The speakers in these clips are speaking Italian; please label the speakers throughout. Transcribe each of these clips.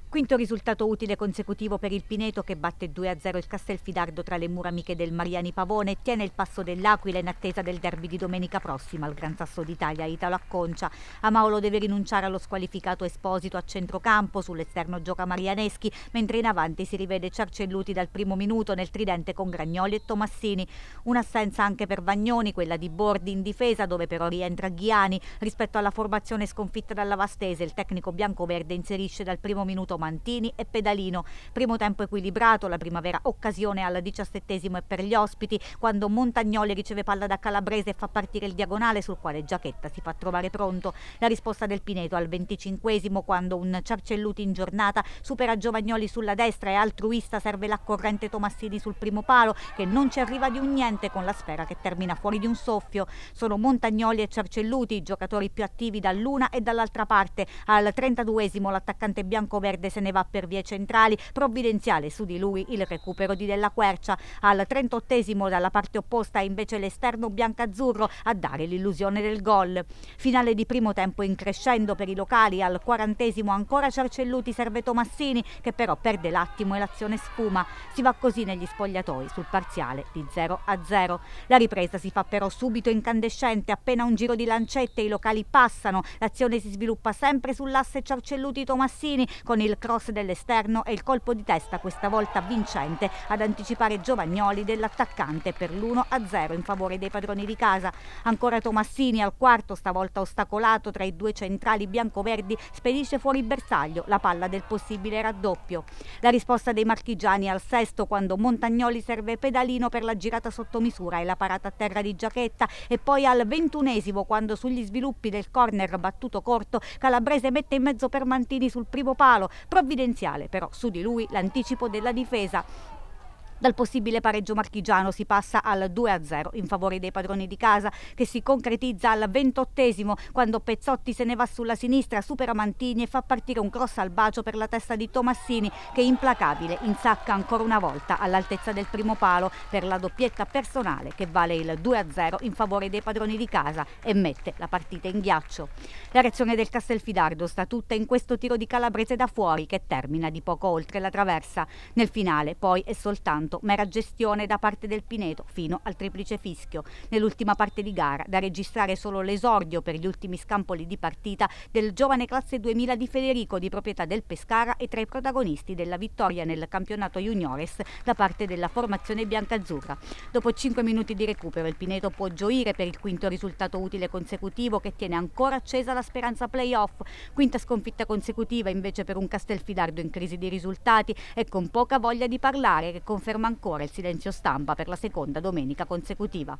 Speaker 1: Quinto risultato utile consecutivo per il Pineto, che batte 2-0 il Castelfidardo tra le mura amiche del Mariani Pavone e tiene il passo dell'Aquila in attesa del derby di domenica prossima al Gran Sasso d'Italia Italo Acconcia. Amaolo deve rinunciare allo squalificato Esposito a centrocampo, sull'esterno gioca Marianeschi, mentre in avanti si rivede Cercelluti dal primo minuto nel tridente con Gragnoli e Tomassini. Un'assenza anche per Vagnoni, quella di Bordi in difesa, dove però rientra Ghiani. Rispetto alla formazione sconfitta dalla Vastese, il tecnico biancoverde inserisce dal primo minuto Mantini e Pedalino. Primo tempo equilibrato, la primavera occasione al 17° e per gli ospiti, quando Montagnoli riceve palla da Calabrese e fa partire il diagonale sul quale Giachetta si fa trovare pronto. La risposta del Pineto al 25°, quando un Cercelluti in giornata supera Giovagnoli sulla destra e altruista serve l'accorrente Tomassini sul primo palo, che non ci arriva di un niente con la sfera che termina fuori di un soffio. Sono Montagnoli e Cercelluti i giocatori più attivi dall'una e dall'altra parte. Al 32° l'attaccante biancoverde se ne va per vie centrali, provvidenziale su di lui il recupero di Della Quercia. Al 38° dalla parte opposta è invece l'esterno biancazzurro a dare l'illusione del gol. Finale di primo tempo in crescendo per i locali, al 40° ancora Cercelluti serve Tomassini, che però perde l'attimo e l'azione sfuma. Si va così negli spogliatoi sul parziale di 0-0. La ripresa si fa però subito incandescente, appena un giro di lancette i locali passano, l'azione si sviluppa sempre sull'asse Cercelluti-Tomassini con il cross dell'esterno e il colpo di testa questa volta vincente ad anticipare Giovagnoli dell'attaccante per l'1-0 in favore dei padroni di casa. Ancora Tomassini al quarto, stavolta ostacolato tra i due centrali biancoverdi, spedisce fuori bersaglio la palla del possibile raddoppio. La risposta dei marchigiani al sesto, quando Montagnoli serve Pedalino per la girata sotto misura e la parata a terra di Giachetta, e poi al 21°, quando sugli sviluppi del corner battuto corto Calabrese mette in mezzo per Mantini sul primo palo, provvidenziale però su di lui l'anticipo della difesa. Dal possibile pareggio marchigiano si passa al 2-0 in favore dei padroni di casa, che si concretizza al 28°, quando Pezzotti se ne va sulla sinistra, supera Mantini e fa partire un cross al bacio per la testa di Tomassini, che implacabile insacca ancora una volta all'altezza del primo palo per la doppietta personale che vale il 2-0 in favore dei padroni di casa e mette la partita in ghiaccio. La reazione del Castelfidardo sta tutta in questo tiro di Calabrese da fuori, che termina di poco oltre la traversa. Nel finale poi è soltanto mera gestione da parte del Pineto fino al triplice fischio. Nell'ultima parte di gara da registrare solo l'esordio per gli ultimi scampoli di partita del giovane classe 2000 di Federico, di proprietà del Pescara e tra i protagonisti della vittoria nel campionato juniores da parte della formazione biancazzurra. Dopo 5 minuti di recupero il Pineto può gioire per il quinto risultato utile consecutivo, che tiene ancora accesa la speranza playoff. Quinta sconfitta consecutiva invece per un Castelfidardo in crisi di risultati e con poca voglia di parlare, che conferma ancora il silenzio stampa per la seconda domenica consecutiva.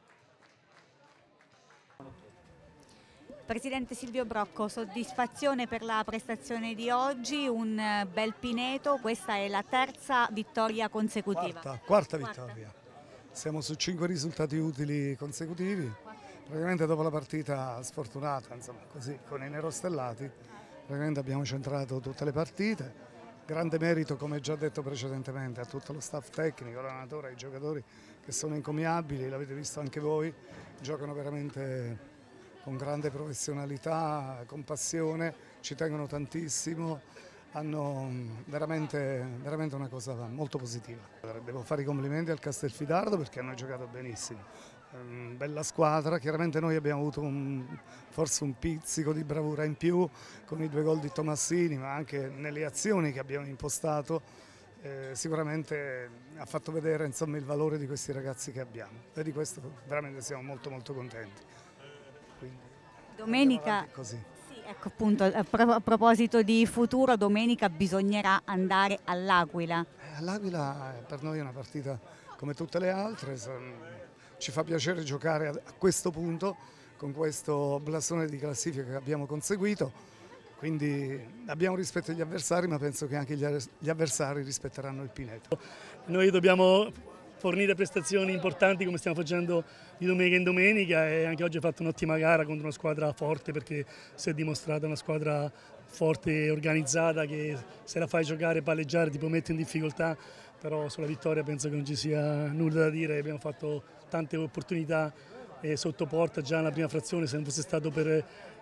Speaker 1: Presidente Silvio Brocco, soddisfazione per la prestazione di oggi, un bel Pineto, questa è la terza vittoria consecutiva.
Speaker 2: Quarta vittoria. Siamo su 5 risultati utili consecutivi. Praticamente dopo la partita sfortunata, insomma, così con i nerostellati, praticamente abbiamo centrato tutte le partite. Grande merito, come già detto precedentemente, a tutto lo staff tecnico, l'allenatore, ai giocatori che sono incommiabili, l'avete visto anche voi, giocano veramente con grande professionalità, con passione, ci tengono tantissimo, hanno veramente una cosa molto positiva. Devo fare i complimenti al Castelfidardo perché hanno giocato benissimo. Bella squadra, chiaramente noi abbiamo avuto forse un pizzico di bravura in più con i 2 gol di Tomassini, ma anche nelle azioni che abbiamo impostato sicuramente ha fatto vedere, insomma, il valore di questi ragazzi che abbiamo, e di questo veramente siamo molto contenti. Quindi,
Speaker 1: domenica
Speaker 2: così.
Speaker 1: Sì, ecco, appunto, a proposito di futuro, domenica bisognerà andare all'Aquila.
Speaker 2: L'Aquila per noi è una partita come tutte le altre. Ci fa piacere giocare a questo punto con questo blasone di classifica che abbiamo conseguito, quindi abbiamo rispetto agli avversari, ma penso che anche gli avversari rispetteranno il Pineto.
Speaker 3: Noi dobbiamo fornire prestazioni importanti come stiamo facendo di domenica in domenica, e anche oggi ho fatto un'ottima gara contro una squadra forte, perché si è dimostrata una squadra forte e organizzata che se la fai giocare e palleggiare ti può mettere in difficoltà, però sulla vittoria penso che non ci sia nulla da dire. Abbiamo fatto tante opportunità sotto porta già nella prima frazione, se non fosse stato per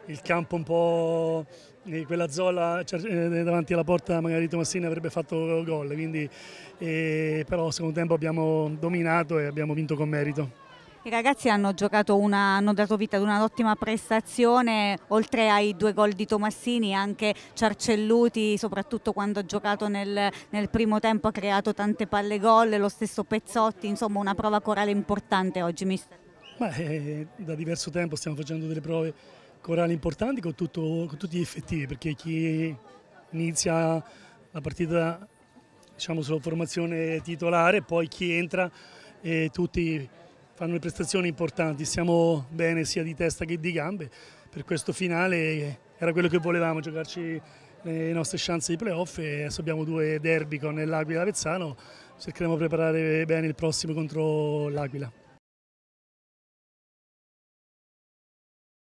Speaker 3: il campo un po' quella zona davanti alla porta magari Tomassini avrebbe fatto gol, quindi, però al secondo tempo abbiamo dominato e abbiamo vinto con merito.
Speaker 1: I ragazzi hanno dato vita ad un'ottima prestazione, oltre ai 2 gol di Tomassini anche Ciarcelluti, soprattutto quando ha giocato nel primo tempo, ha creato tante palle gol, lo stesso Pezzotti, insomma una prova corale importante oggi, mister.
Speaker 3: Da diverso tempo stiamo facendo delle prove corali importanti con tutti gli effettivi, perché chi inizia la partita, diciamo, sulla formazione titolare, poi chi entra e tutti fanno le prestazioni importanti, stiamo bene sia di testa che di gambe, per questo finale era quello che volevamo, giocarci le nostre chance di playoff, e adesso abbiamo 2 derby con l'Aquila e Avezzano, cercheremo di preparare bene il prossimo contro l'Aquila.